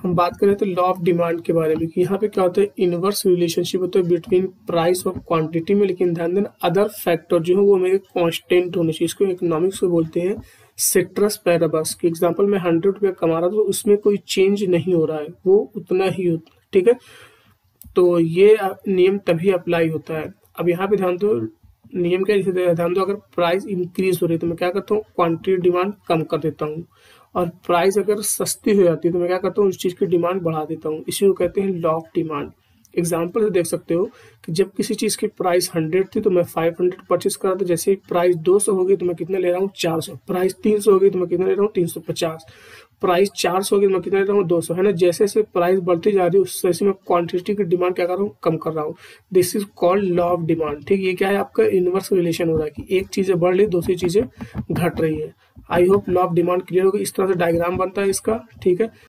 हम बात करें तो लॉ ऑफ डिमांड के बारे में कि यहाँ पे क्या होता है, इनवर्स रिलेशनशिप होता है बिटवीन प्राइस और क्वांटिटी में, लेकिन ध्यान देना अदर फैक्टर जो है वो मेरे कांस्टेंट होने चाहिए। इसको इकोनॉमिक्स में बोलते हैं सेट्रस पैराबस। की एग्जांपल मैं 100 रुपया कमा रहा था तो उसमें कोई चेंज नहीं हो रहा है, वो उतना ही होता है, ठीक है। तो ये नियम तभी अप्लाई होता है। अब यहाँ पे ध्यान दो, नियम क्या ध्यान दो, अगर प्राइस इंक्रीज हो रही है तो मैं क्या करता हूँ, क्वांटिटी डिमांड कम कर देता हूँ, और प्राइस अगर सस्ती हो जाती है तो मैं क्या करता हूँ, उस चीज़ की डिमांड बढ़ा देता हूँ। इसी को कहते हैं लॉ ऑफ डिमांड। एग्जाम्पल से देख सकते हो कि जब किसी चीज़ की प्राइस 100 थी तो मैं 500 परचेस कर रहा था, जैसे ही प्राइस 200 हो गई तो मैं कितना ले रहा हूँ, 400। प्राइस 300 हो गई तो मैं कितना ले रहा हूँ, 350। प्राइस 400 हो गई तो मैं कितना ले रहा हूँ, 200, है ना। जैसे जैसे प्राइस बढ़ती जा रही है उससे वैसे मैं क्वांटिटी की डिमांड क्या कर रहा हूँ, कम कर रहा हूँ। This is called law of demand, ठीक। ये क्या है, आपका इनवर्स रिलेशन हो रहा है कि एक चीज़ें बढ़ रही, दूसरी चीज़ें घट रही है। I hope law of demand clear होगी। इस तरह से डायग्राम बनता है इसका, ठीक है।